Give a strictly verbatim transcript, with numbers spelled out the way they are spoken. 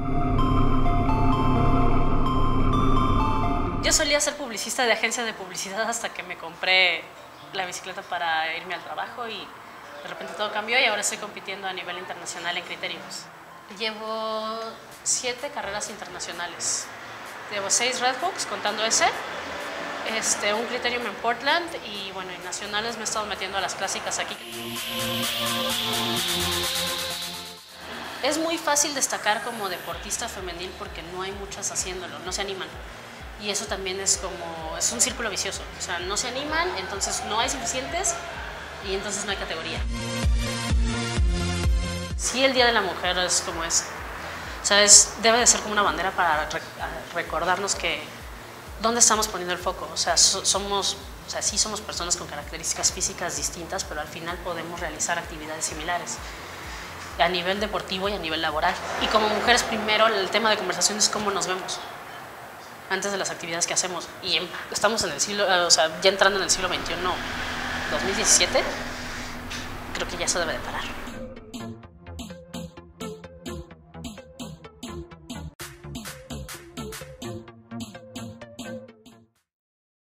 Yo solía ser publicista de agencia de publicidad hasta que me compré la bicicleta para irme al trabajo y de repente todo cambió y ahora estoy compitiendo a nivel internacional en criteriums. Llevo siete carreras internacionales. Llevo seis Redhawks, contando ese, este, un criterium en Portland y bueno, en nacionales me he estado metiendo a las clásicas aquí. Es muy fácil destacar como deportista femenil porque no hay muchas haciéndolo, no se animan. Y eso también es como, es un círculo vicioso, o sea, no se animan, entonces no hay suficientes y entonces no hay categoría. Sí, el Día de la Mujer es como es, o sea, es, debe de ser como una bandera para re, recordarnos que dónde estamos poniendo el foco, o sea, so, somos, o sea, sí somos personas con características físicas distintas, pero al final podemos realizar actividades similares a nivel deportivo y a nivel laboral. Y como mujeres primero el tema de conversación es cómo nos vemos antes de las actividades que hacemos. Y estamos en el siglo, o sea, ya entrando en el siglo veintiuno, dos mil diecisiete, creo que ya eso debe de parar.